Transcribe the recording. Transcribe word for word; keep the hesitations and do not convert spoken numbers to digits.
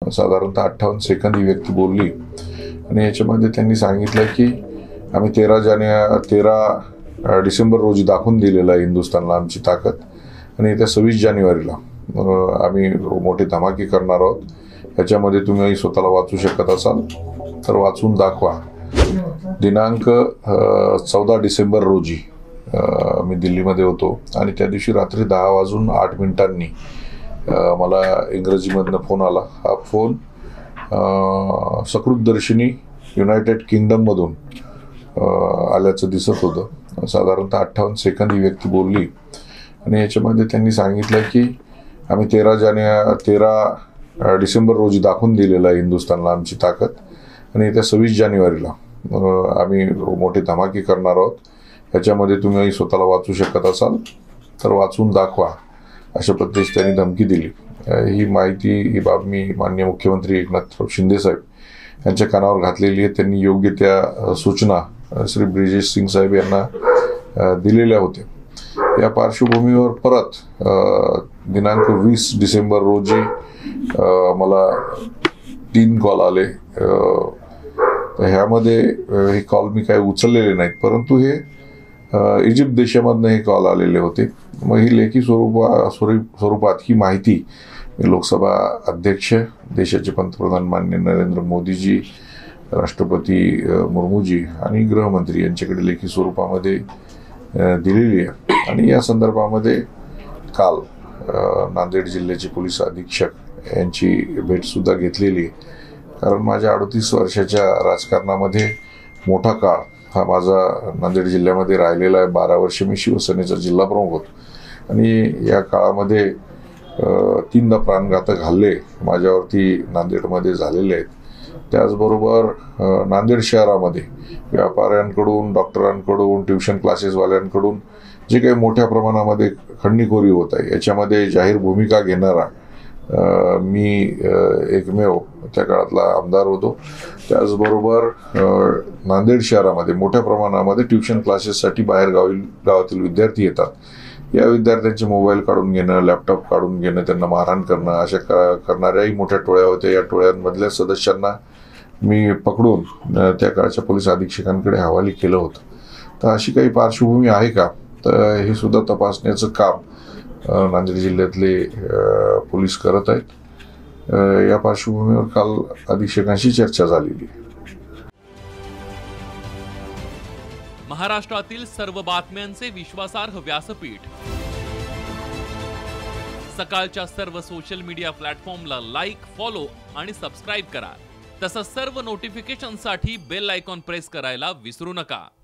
साधारणतः अठ्ठावन्न सेकंद ही व्यक्ती बोलली आणि याच्यामध्ये त्यांनी सांगितलं की आम्ही तेरा जाने तेरा डिसेंबर रोजी दाखवून दिलेलं आहे हिंदुस्थानला आमची ताकद आणि येत्या सव्वीस जानेवारीला आम्ही मोठे धमाके करणार आहोत. याच्यामध्ये तुम्ही स्वतःला वाचू शकत असाल तर वाचून दाखवा. दिनांक चौदा डिसेंबर रोजी मी दिल्लीमध्ये होतो आणि त्या दिवशी रात्री दहा वाजून आठ मिनिटांनी मला इंग्रजीमधनं फोन आला. हा फोन सकृतदर्शिनी युनायटेड किंगडममधून आल्याचं दिसत होतं. साधारणतः अठ्ठावन्न सेकंद ही व्यक्ती बोलली आणि याच्यामध्ये त्यांनी सांगितलं की आम्ही तेरा जाने तेरा डिसेंबर रोजी दाखवून दिलेलं आहे हिंदुस्थानला आमची ताकद आणि येत्या सव्वीस जानेवारीला आम्ही मोठे धमाके करणार आहोत. याच्यामध्ये तुम्ही स्वतःला वाचू शकत असाल तर वाचून दाखवा अशा पद्धतीने त्यांनी धमकी दिली. ही माहिती ही बाब मी माननीय मुख्यमंत्री एकनाथराव शिंदे साहेब यांच्या कानावर घातलेली आहे. त्यांनी योग्य त्या सूचना श्री ब्रिजेश सिंग साहेब यांना दिलेल्या होत्या. या पार्श्वभूमीवर परत दिनांक वीस डिसेंबर रोजी मला तीन कॉल आले. ह्यामध्ये हे कॉल मी काही उचललेले नाहीत, परंतु हे इजिप्त देशामधनं हे कॉल आलेले होते. मग ही लेखी स्वरूपा स्वरूपात ही माहिती लोकसभा अध्यक्ष, देशाचे पंतप्रधान माननीय नरेंद्र मोदीजी, राष्ट्रपती मुर्मूजी आणि गृहमंत्री यांच्याकडे लेखी स्वरूपामध्ये दिलेली आहे. आणि या संदर्भामध्ये काल नांदेड जिल्ह्याचे पोलीस अधीक्षक यांची भेटसुद्धा घेतलेली आहे. कारण माझ्या अडतीस वर्षाच्या राजकारणामध्ये मोठा काळ हा माझा नांदेड जिल्ह्यामध्ये राहिलेला आहे. बारा वर्ष मी शिवसेनेचा जिल्हा प्रमुख होतो आणि या काळामध्ये तीनदा प्राणघातक हल्ले माझ्यावरती नांदेडमध्ये झालेले आहेत. त्याचबरोबर नांदेड शहरामध्ये व्यापाऱ्यांकडून, डॉक्टरांकडून, ट्युशन क्लासेसवाल्यांकडून जे काही मोठ्या प्रमाणामध्ये खंडणीखोरी होत आहे याच्यामध्ये जाहीर भूमिका घेणारा मी एकमेव त्या काळातला आमदार होतो. त्याचबरोबर नांदेड शहरामध्ये मोठ्या प्रमाणामध्ये ट्युशन क्लासेससाठी बाहेर गावी गावातील विद्यार्थी येतात. या विद्यार्थ्यांचे मोबाईल काढून घेणं, लॅपटॉप काढून घेणं, त्यांना मारहाण करणं अशा करणाऱ्याही मोठ्या टोळ्या होत्या. या टोळ्यांमधल्या सदस्यांना मी पकडून त्या काळच्या पोलीस अधीक्षकांकडे हवाली केलं होतं. तर अशी काही पार्श्वभूमी आहे का, तर हे सुद्धा तपासण्याचं काम नांदेड जिल्ह्यातले पोलीस करत आहेत. या पार्श्वभूमीवर काल अधीक्षकांशी चर्चा झालेली. महाराष्ट्रातील सर्व बातम्यांचे विश्वासार्ह व्यासपीठ. सकाळच्या सर्व सोशल मीडिया प्लॅटफॉर्मला लाईक, फॉलो आणि सबस्क्राईब करा. तसंच सर्व नोटिफिकेशनसाठी बेल आयकॉन प्रेस करायला विसरू नका.